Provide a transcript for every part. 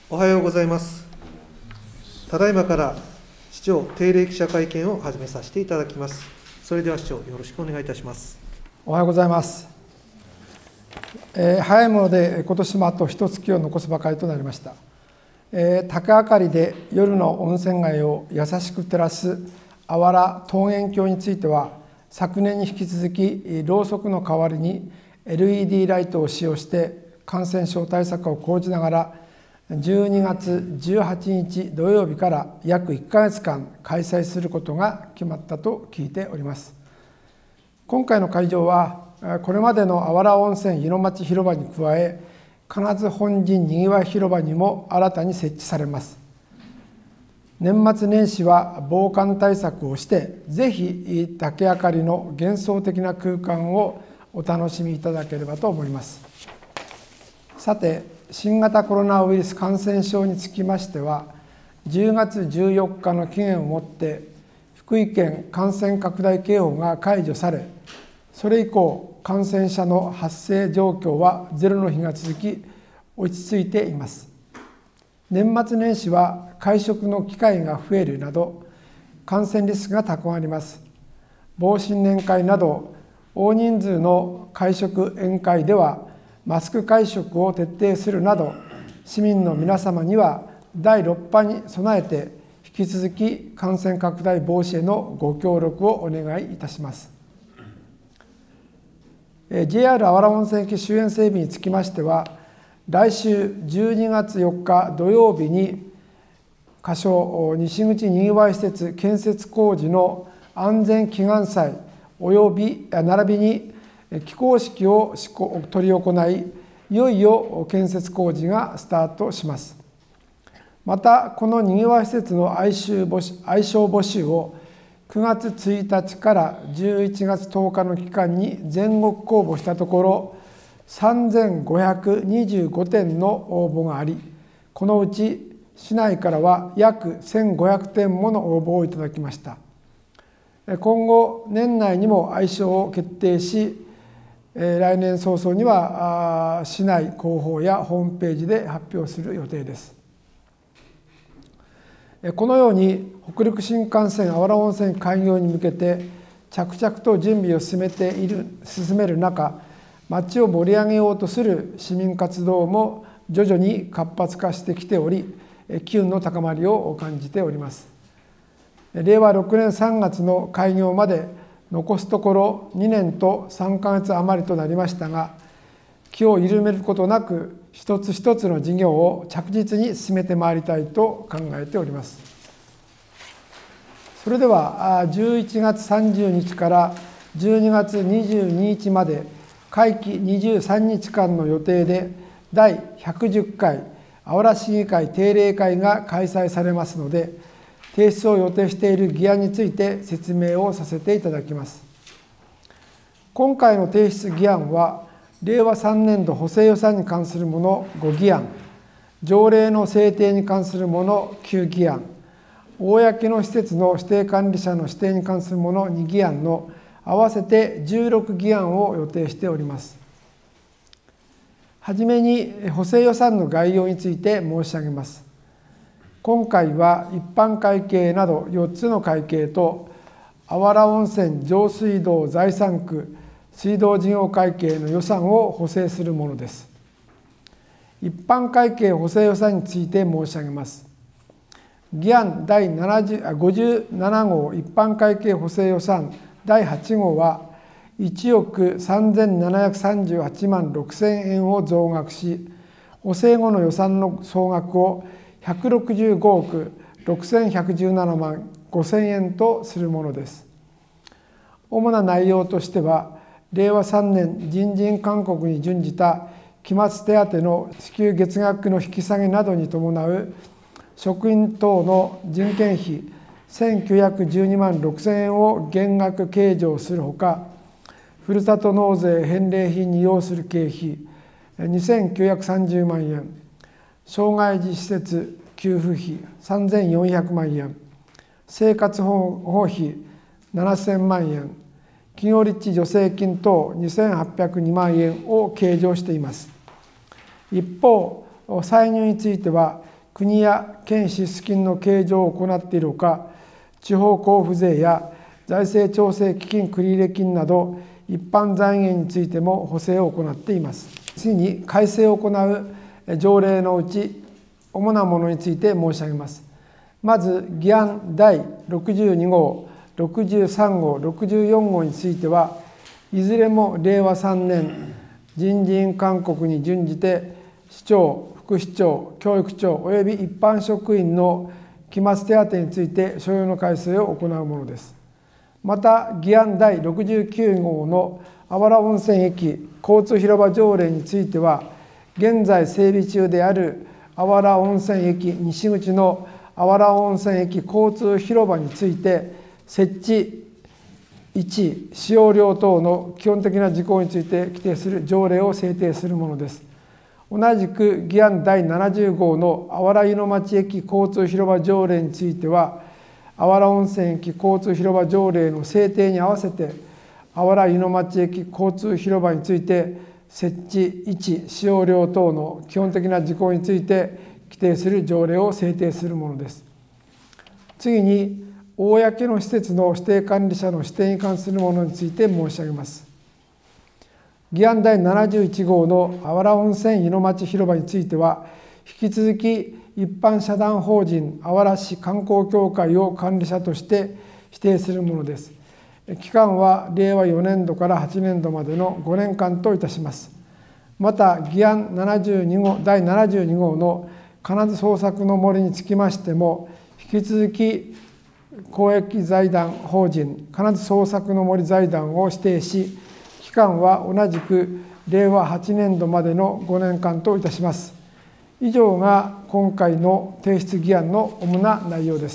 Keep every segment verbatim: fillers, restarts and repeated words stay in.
おはようございます。ただいまから市長定例記者会見を始めさせていただきます。それでは市長、よろしくお願いいたします。 おはようございます。えー、早いもので今年もあと一月を残すばかりとなりました。えー、竹明かりで夜の温泉街を優しく照らすあわら桃源郷については、昨年に引き続きろうそくの代わりに エルイーディー ライトを使用して感染症対策を講じながら、じゅうにがつじゅうはちにち土曜日から約いっかげつかん開催することが決まったと聞いております。今回の会場はこれまでのあわら温泉湯の町広場に加え、金津本陣にぎわい広場にも新たに設置されます。年末年始は防寒対策をして、ぜひ竹明かりの幻想的な空間をお楽しみいただければと思います。さて、新型コロナウイルス感染症につきましては、じゅうがつじゅうよっかの期限をもって福井県感染拡大警報が解除され、それ以降感染者の発生状況はゼロの日が続き、落ち着いています。年末年始は会食の機会が増えるなど感染リスクが高まります。防新年会など大人数の会食宴会ではマスク会食を徹底するなど、市民の皆様にはだいろっぱに備えて引き続き感染拡大防止へのご協力をお願いいたします。ジェイアール あわら温泉駅周辺整備につきましては、来週じゅうにがつよっか土曜日に仮称西口にぎわい施設建設工事の安全祈願祭および並びに起工式を執り行い、いよいよ建設工事がスタートします。また、このにぎわい施設の愛称募集をくがつついたちからじゅういちがつとおかの期間に全国公募したところ、さんぜんごひゃくにじゅうごてんの応募があり、このうち市内からは約せんごひゃくてんもの応募をいただきました。今後、年内にも愛称を決定し、来年早々には市内広報やホームページで発表する予定です。このように北陸新幹線あわら温泉開業に向けて着々と準備を進めている進める中、町を盛り上げようとする市民活動も徐々に活発化してきており、機運の高まりを感じております。れいわろくねんさんがつの開業まで残すところにねんとさんかげつ余りとなりましたが、気を緩めることなく一つ一つの事業を着実に進めてまいりたいと考えております。それではじゅういちがつさんじゅうにちからじゅうにがつにじゅうににちまで会期にじゅうさんにちかんの予定でだいひゃくじゅっかいあわら市議会定例会が開催されますので、提出を予定している議案について説明をさせていただきます。今回の提出議案は、れいわさんねんど補正予算に関するものごぎあん、条例の制定に関するものきゅうぎあん、公の施設の指定管理者の指定に関するものにぎあんの合わせてじゅうろくぎあんを予定しております。はじめに補正予算の概要について申し上げます。今回は一般会計などよっつの会計と、あわら温泉上水道財産区水道事業会計の予算を補正するものです。一般会計補正予算について申し上げます。議案だいごじゅうななごう一般会計補正予算だいはちごうはいちおくさんぜんななひゃくさんじゅうはちまんろくせんえんを増額し、補正後の予算の総額をひゃくろくじゅうごおくろくせんひゃくじゅうななまんごせんえんとするものです。主な内容としては、れいわさんねん人事勧告に準じた期末手当の支給月額の引き下げなどに伴う職員等の人件費せんきゅうひゃくじゅうにまんろくせんえんを減額計上するほか、ふるさと納税返礼品に要する経費にせんきゅうひゃくさんじゅうまんえん、障害児施設給付費さんぜんよんひゃくまんえん、生活保護費ななせんまんえん、企業立地助成金等にせんはっぴゃくにまんえんを計上しています。一方、歳入については国や県支出金の計上を行っているほか、地方交付税や財政調整基金繰入金など一般財源についても補正を行っています。次に改正を行う条例のうち主なものについて申し上げます。まず議案だいろくじゅうに号、ろくじゅうさん号、ろくじゅうよん号についてはいずれもれいわさんねん人事院勧告に準じて市長、副市長、教育長および一般職員の期末手当について所要の改正を行うものです。また議案だいろくじゅうきゅう号のあわら温泉駅交通広場条例については、現在整備中であるあわら温泉駅西口のあわら温泉駅交通広場について設置いち使用料等の基本的な事項について規定する条例を制定するものです。同じく議案だいななじゅう号のあわら湯の町駅交通広場条例については、あわら温泉駅交通広場条例の制定に合わせてあわら湯の町駅交通広場について設置いち使用料等の基本的な事項について規定する条例を制定するものです。次に公の施設の指定管理者の指定に関するものについて申し上げます。議案だいななじゅういち号のあわら温泉湯の町広場については、引き続き一般社団法人あわら市観光協会を管理者として指定するものです。期間はれいわよねんどからはちねんどまでのごねんかんといたします。また議案ななじゅうに号だいななじゅうに号の金津創作の森につきましても、引き続き公益財団法人金津創作の森財団を指定し、期間は同じくれいわはちねんどまでのごねんかんといたします。以上が今回の提出議案の主な内容です。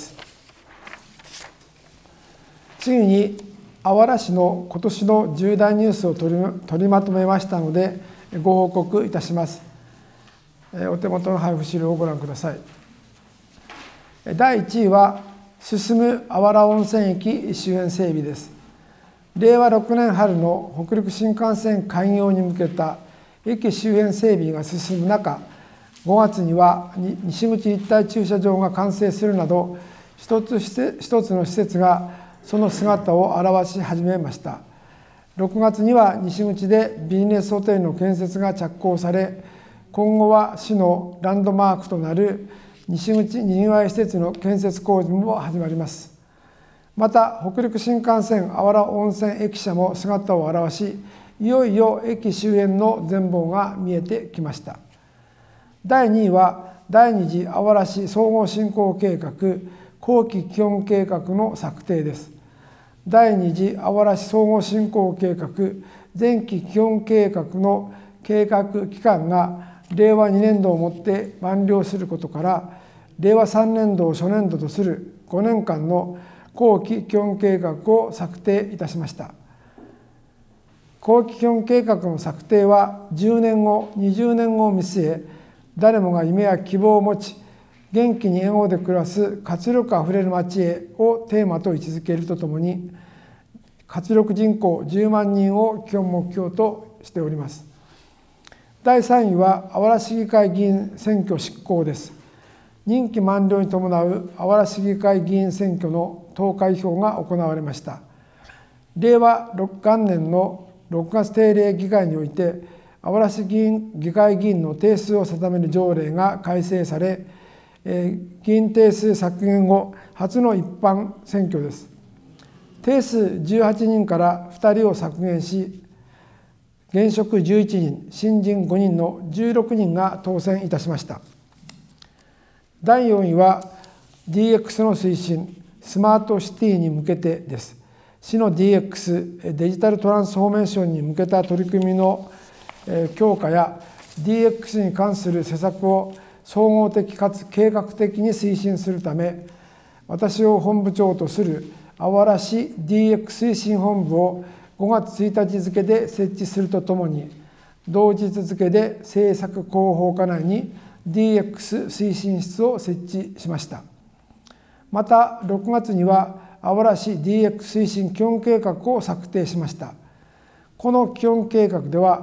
次にあわら市の今年の重大ニュースを取り、取りまとめましたのでご報告いたします。お手元の配布資料をご覧ください。だいいちいは進むあわら温泉駅周辺整備です。れいわろくねん春の北陸新幹線開業に向けた駅周辺整備が進む中、ごがつには西口立体駐車場が完成するなど、一つ一つの施設がその姿を現し始めました。ろくがつには西口でビジネスホテルの建設が着工され、今後は市のランドマークとなる西口にぎわい施設の建設工事も始まります。また北陸新幹線あわら温泉駅舎も姿を現し、いよいよ駅周辺の全貌が見えてきました。だいにいは第二次あわら市総合振興計画後期基本計画の策定です。第二次あわら市総合振興計画前期基本計画の計画期間がれいわにねんどをもって満了することから、れいわさんねんどを初年度とするごねんかんの後期基本計画を策定いたしました。後期基本計画の策定はじゅうねんご、にじゅうねんごを見据え、誰もが夢や希望を持ち、元気に笑顔で暮らす活力あふれる町へをテーマと位置づけるとともに、活力人口じゅうまんにんを基本目標としております。だいさんいはあわら市議会議員選挙執行です。任期満了に伴うあわら市議会議員選挙の投開票が行われました。れいわろくがねんのろくがつ定例議会において、あわら市議員議会議員の定数を定める条例が改正され、えー、議員定数削減後初の一般選挙です。定数じゅうはちにんからふたりを削減し、現職じゅういちにん、新人ごにんのじゅうろくにんが当選いたしました。だいよんいは ディーエックス の推進、スマートシティに向けてです。市の ディーエックス、デジタルトランスフォーメーションに向けた取り組みの強化や ディーエックス に関する施策を総合的かつ計画的に推進するため、私を本部長とするあわら市 ディーエックス 推進本部をごがつついたち付で設置するとともに、同日付で政策広報課内に ディーエックス 推進室を設置しました。またろくがつにはあわら市 ディーエックス 推進基本計画を策定しました。この基本計画では、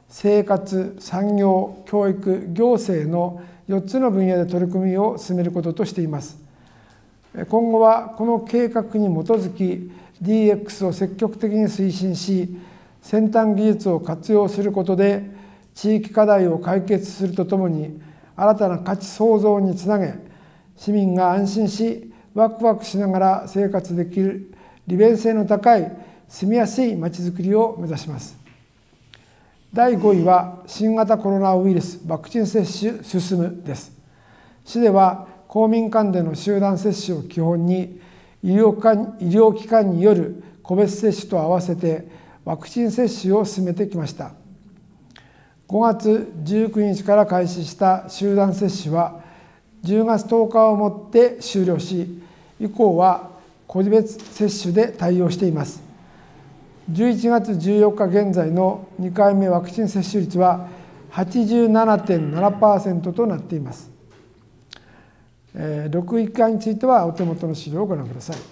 生活、産業、教育、行政のよっつの分野で取り組みを進めることとしています。今後はこの計画に基づき ディーエックス を積極的に推進し、先端技術を活用することで地域課題を解決するとともに、新たな価値創造につなげ、市民が安心しワクワクしながら生活できる利便性の高い住みやすいまちづくりを目指します。だいごいは新型コロナウイルスワクチン接種進むです。市では公民間での集団接種を基本に、医療機関、医療機関による個別接種と合わせてワクチン接種を進めてきました。ごがつじゅうくにちから開始した集団接種はじゅうがつとおかをもって終了し、以降は個別接種で対応しています。じゅういちがつじゅうよっか現在のにかいめワクチン接種率は はちじゅうななてんななパーセント となっています。ろくいっかいについてはお手元の資料をご覧ください。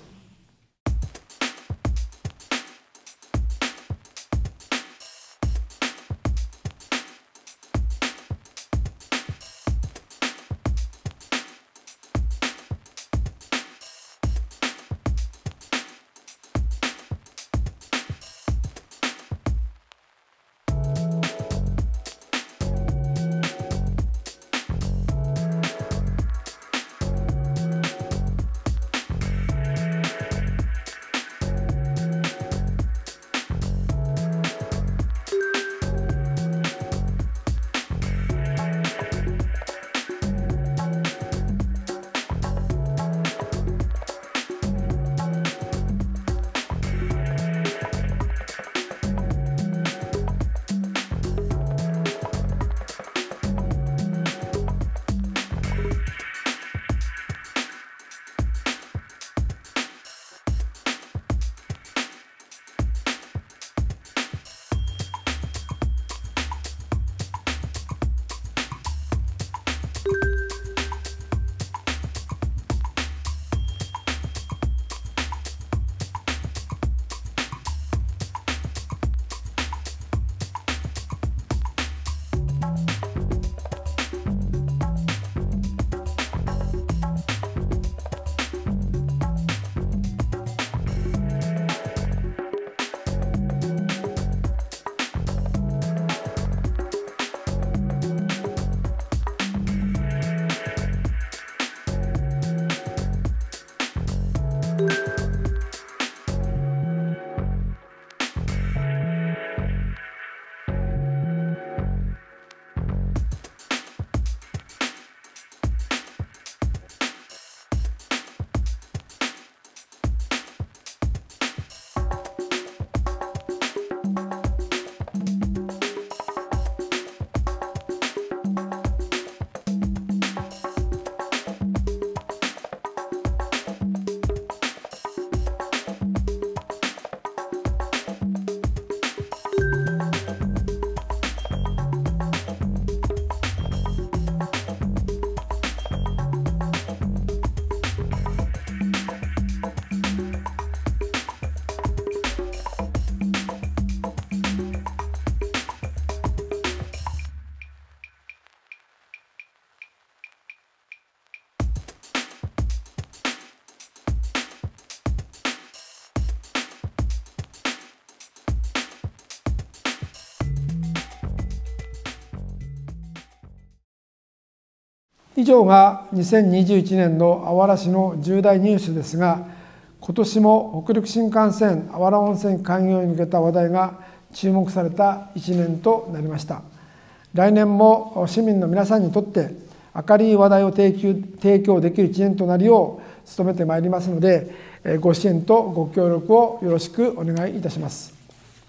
以上がにせんにじゅういちねんのあわら市の重大ニュースですが、今年も北陸新幹線あわら温泉開業に向けた話題が注目されたいちねんとなりました。来年も市民の皆さんにとって明るい話題を提供、提供できるいちねんとなるよう努めてまいりますので、ご支援とご協力をよろしくお願いいたします。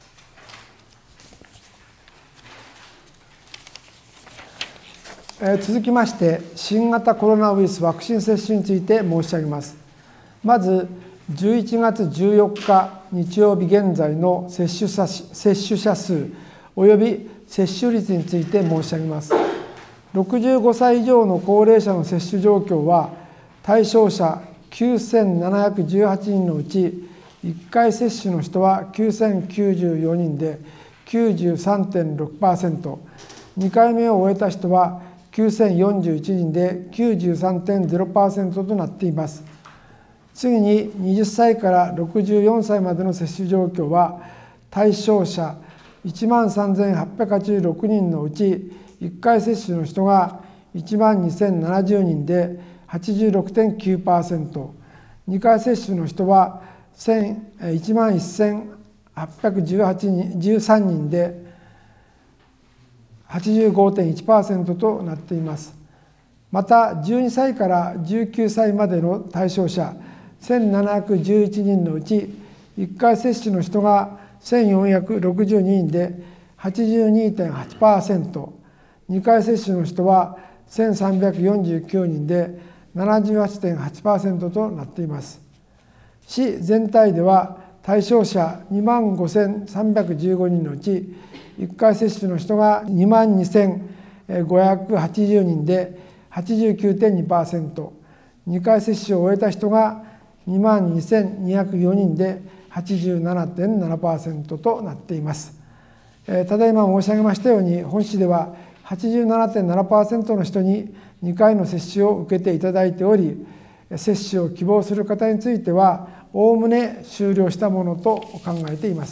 続きまして、新型コロナウイルスワクチン接種について申し上げます。まず、じゅういちがつじゅうよっか日曜日現在の接種者、接種者数および接種率について申し上げます。ろくじゅうごさい以上の高齢者の接種状況は、対象者きゅうせんななひゃくじゅうはちにんのうち、いっかい接種の人はきゅうせんきゅうじゅうよにんで、 きゅうじゅうさんてんろくパーセント、にかいめを終えた人はきゅうせんよんじゅういちにんで きゅうじゅうさんてんゼロパーセント となっています。次にはたちからろくじゅうよんさいまでの接種状況は、対象者いちまんさんぜんはっぴゃくはちじゅうろくにんのうちいっかい接種の人がいちまんにせんななじゅうにんで はちじゅうろくてんきゅうパーセント、にかい接種の人はいちまんせんはっぴゃくじゅうさんにんで はちじゅうごてんいちパーセント となっています。またじゅうにさいからじゅうきゅうさいまでの対象者せんななひゃくじゅういちにんのうちいっかい接種の人がせんよんひゃくろくじゅうににんで はちじゅうにてんはちパーセント、にかい接種の人はせんさんびゃくよんじゅうきゅうにんで ななじゅうはちてんはちパーセント となっています。市全体では対象者にまんごせんさんびゃくじゅうごにんのうちいっかい接種の人がにまんにせんごひゃくはちじゅうにんで はちじゅうきゅうてんにパーセント、にかい接種を終えた人がにまんにせんにひゃくよにんで はちじゅうななてんななパーセント となっています。ただいま申し上げましたように、本市では はちじゅうななてんななパーセント の人ににかいの接種を受けていただいており、接種を希望する方についてはおおむね終了したものと考えています。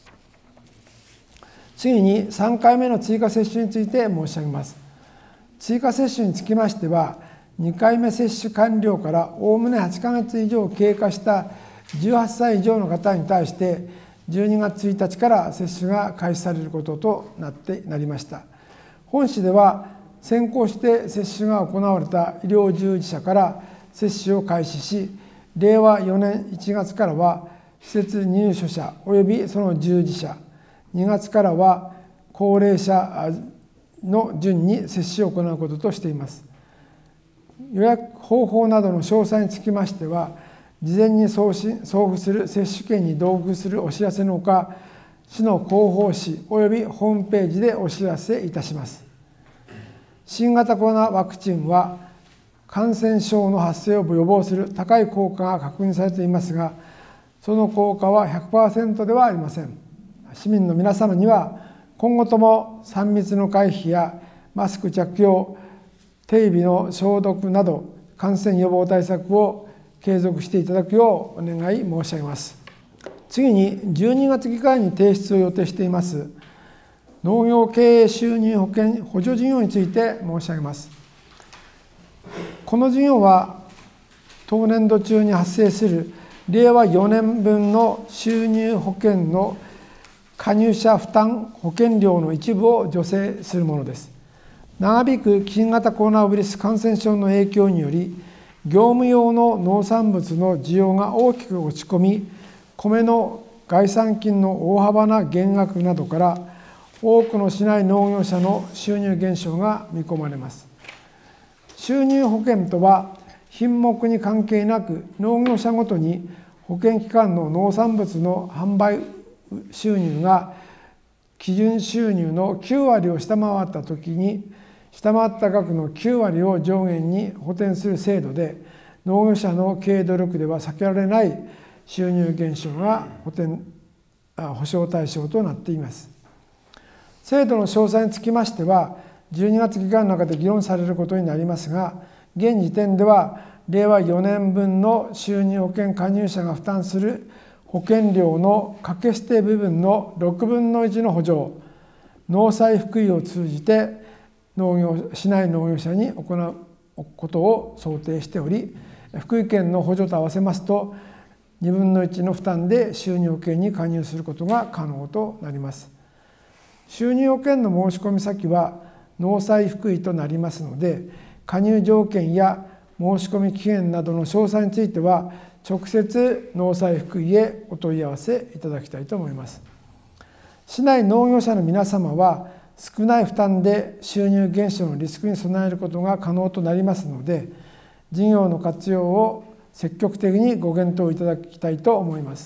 次にさんかいめの追加接種について申し上げます。追加接種につきましては、にかいめ接種完了からおおむねはちかげつ以上経過したじゅうはっさい以上の方に対してじゅうにがつついたちから接種が開始されることとなってなりました。本市では先行して接種が行われた医療従事者から接種を開始し、れいわよねんいちがつからは施設入所者およびその従事者、にがつからは高齢者の順に接種を行うこととしています。予約方法などの詳細につきましては、事前に送信送付する接種券に同封するお知らせのほか、市の広報誌およびホームページでお知らせいたします。新型コロナワクチンは感染症の発生を予防する高い効果が確認されていますが、その効果は ひゃくパーセント ではありません。市民の皆様には今後ともさん密の回避やマスク着用、手指の消毒など感染予防対策を継続していただくようお願い申し上げます。次にじゅうにがつ議会に提出を予定しています農業経営収入保険補助事業について申し上げます。この事業は当年度中に発生するれいわよねんぶんの収入保険の加入者負担保険料の一部を助成するものです。長引く新型コロナウイルス感染症の影響により、業務用の農産物の需要が大きく落ち込み、米の概算金の大幅な減額などから、多くの市内農業者の収入減少が見込まれます。収入保険とは、品目に関係なく農業者ごとに保険機関の農産物の販売収入が基準収入のきゅうわりを下回ったときに、下回った額のきゅうわりを上限に補填する制度で、農業者の経営努力では避けられない収入減少が補填保証対象となっています。制度の詳細につきましては、じゅうにがつ議会の中で議論されることになりますが、現時点ではれいわよねんぶんの収入保険加入者が負担する保険料の掛け捨て部分のろくぶんのいちの補助、農災福井を通じて農業市内農業者に行うことを想定しており、福井県の補助と合わせますとにぶんのいちの負担で収入保険に加入することが可能となります。収入保険の申込先は農災福井となりますので、加入条件や申込期限などの詳細については直接農災福井へお問い合わせいただきたいと思います。市内農業者の皆様は少ない負担で収入減少のリスクに備えることが可能となりますので、事業の活用を積極的にご検討いただきたいと思います。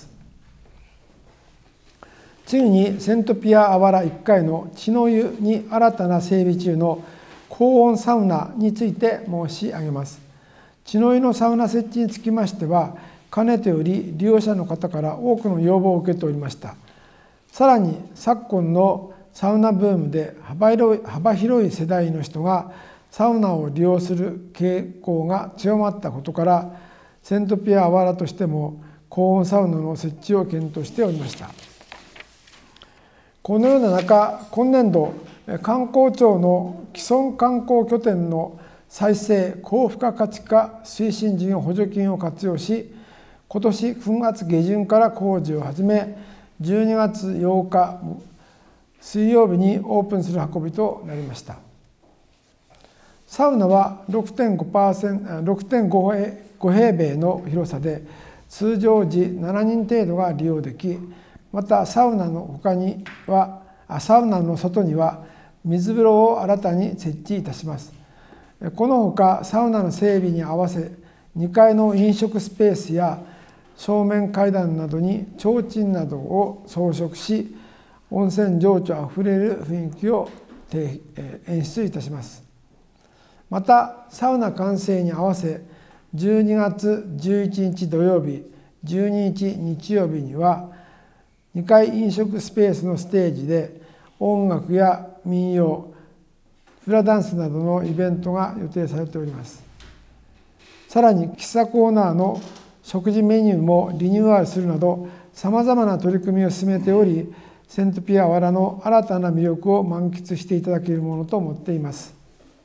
次にセントピアあわらいっかいの血の湯に新たな整備中の高温サウナについて申し上げます。血の湯のサウナ設置につきましては、かねてより利用者の方から多くの要望を受けておりました。 さらに昨今のサウナブームで幅広い、幅広い世代の人がサウナを利用する傾向が強まったことから、セントピアあわらとしても高温サウナの設置を検討しておりました。このような中、今年度観光庁の既存観光拠点の再生・高付加価値化推進事業補助金を活用し、今年くがつげじゅんから工事を始め、じゅうにがつようか水曜日にオープンする運びとなりました。サウナは ろくてんごパーセント、ろくてんご 平米の広さで、通常時ななにん程度が利用でき、またサウナの他には、サウナの外には水風呂を新たに設置いたします。このほかサウナの整備に合わせ、にかいの飲食スペースや正面階段などに提灯などを装飾し、温泉情緒あふれる雰囲気を演出いたします。またサウナ完成に合わせ、じゅうにがつじゅういちにち土曜日、じゅうににち日曜日にはにかい飲食スペースのステージで音楽や民謡、フラダンスなどのイベントが予定されております。さらに喫茶コーナーの食事メニューもリニューアルするなど、さまざまな取り組みを進めており、セントピアあわらの新たな魅力を満喫していただけるものと思っています。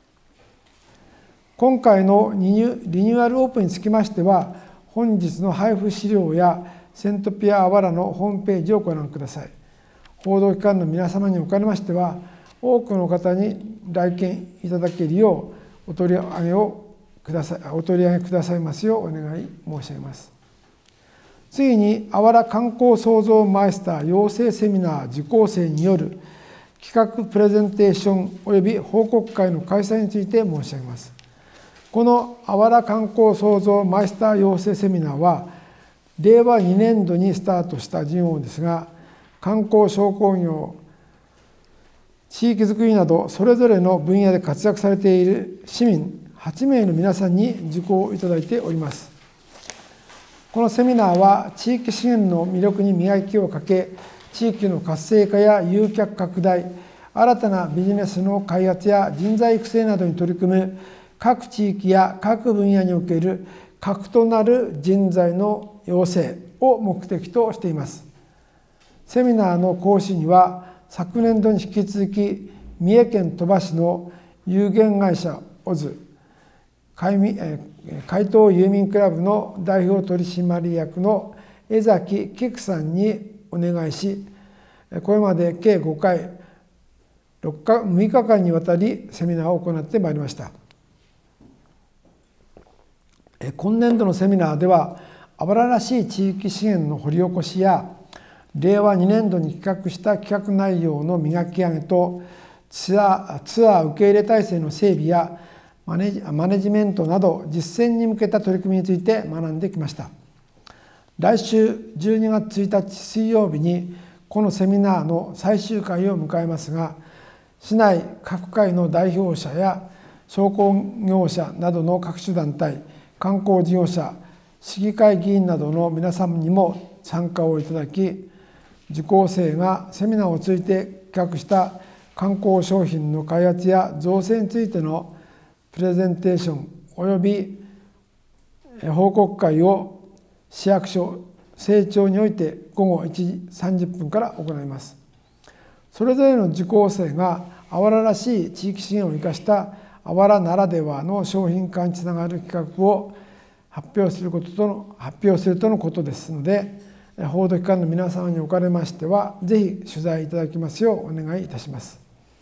今回のリニューアルオープンにつきましては、本日の配布資料やセントピアあわらのホームページをご覧ください。報道機関の皆様におかれましては、多くの方に来県いただけるようお取り上げをください、お取り上げくださいますようお願い申し上げます。次に、あわら観光創造マイスター養成セミナー受講生による企画プレゼンテーションおよび報告会の開催について申し上げます。このあわら観光創造マイスター養成セミナーは、れいわにねんどにスタートした事業ですが、観光商工業、地域づくりなどそれぞれの分野で活躍されている市民はちめいの皆さんに受講いただいております。このセミナーは地域資源の魅力に磨きをかけ、地域の活性化や誘客拡大、新たなビジネスの開発や人材育成などに取り組む各地域や各分野における核となる人材の養成を目的としています。セミナーの講師には、昨年度に引き続き三重県鳥羽市の有限会社オズ海東郵便クラブの代表取締役の江崎菊さんにお願いし、これまで計ごかいむいかかんにわたりセミナーを行ってまいりました。今年度のセミナーでは、あわららしい地域資源の掘り起こしや、れいわにねんどに企画した企画内容の磨き上げと、ツアー、ツアー受け入れ体制の整備やマネジ、マネジメントなど実践に向けた取り組みについて学んできました。来週じゅうにがつついたち水曜日にこのセミナーの最終回を迎えますが、市内各界の代表者や商工業者などの各種団体、観光事業者、市議会議員などの皆様にも参加をいただき、受講生がセミナーを通じて企画した観光商品の開発や造成についてのプレゼンテーションおよび報告会を市役所正庁においてごごいちじさんじゅっぷんから行います。それぞれの受講生があわららしい地域資源を生かしたあわらならではの商品化につながる企画を発表することとの発表するとのことですので、報道機関の皆様におかれましては、ぜひ取材いただきますようお願いいたします。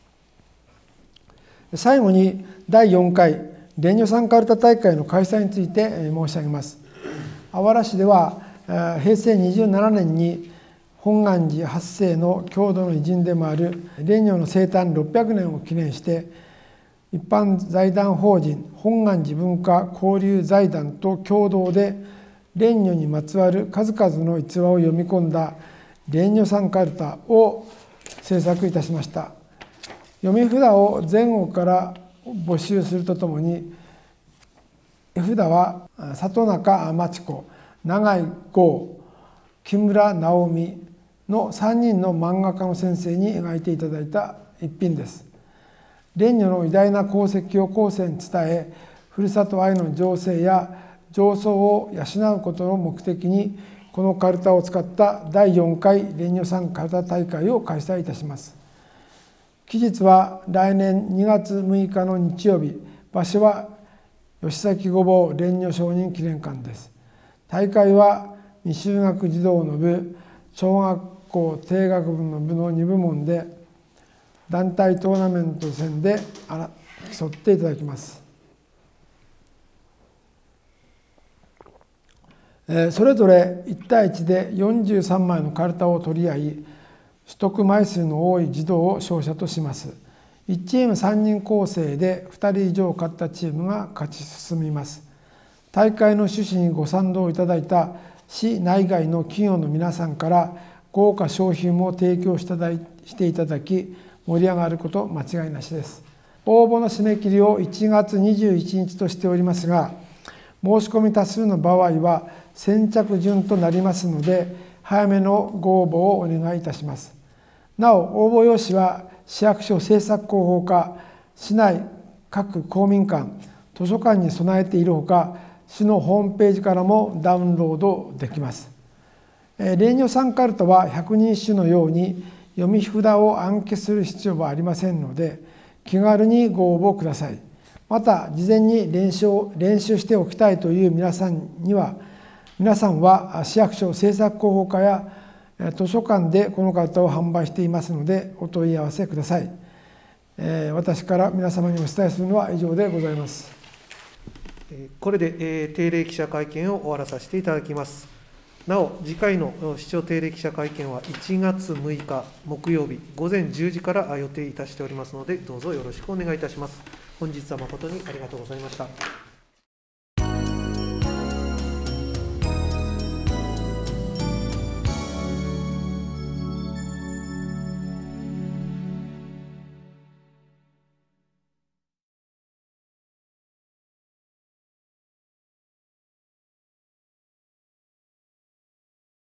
最後にだいよんかい蓮如参加ルタ大会の開催について申し上げます。あわら市ではへいせいにじゅうななねんに本願寺発生の郷土の偉人でもある蓮如の生誕ろっぴゃくねんを記念して、一般財団法人本願寺文化交流財団と共同で蓮如にまつわる数々の逸話を読み込んだ蓮如参加ルタを制作いたしました。読み札を前後から募集するとともに、絵札は里中真知子、永井剛、木村直美、 のさんにんの漫画家の先生に描いていただいた一品です。蓮如の偉大な功績を後世に伝え、ふるさと愛の醸成や情操を養うことの目的に、このかるたを使っただいよんかい蓮如さんかるた大会を開催いたします。期日は来年にがつむいかの日曜日、場所は吉崎御坊蓮如上人記念館です。大会は未就学児童の部、小学校低学部の部のにぶもんで、団体トーナメント戦で競っていただきます。それぞれいち対いちでよんじゅうさんまいのかるたを取り合い、取得枚数の多い児童を勝者とします。いちチームさんにん構成でふたり以上勝ったチームが勝ち進みます。大会の趣旨にご賛同いただいた市内外の企業の皆さんから豪華商品も提供していただき、盛り上がること間違いなしです。応募の締め切りをいちがつにじゅういちにちとしておりますが、申し込み多数の場合は先着順となりますので、早めのご応募をお願いいたします。なお、応募用紙は市役所政策広報課、市内各公民館、図書館に備えているほか、市のホームページからもダウンロードできます。蓮如さんかるたは百人一首のように読み札を暗記する必要はありませんので、気軽にご応募ください。また、事前に練習練習しておきたいという皆さんには、皆さんは市役所政策広報課や図書館でこのかるたを販売していますので、お問い合わせください。私から皆様にお伝えするのは以上でございます。 これで定例記者会見を終わらさせていただきます。なお、次回の市長定例記者会見はいちがつむいか木曜日ごぜんじゅうじから予定いたしておりますので、どうぞよろしくお願いいたします。本日は誠にありがとうございました。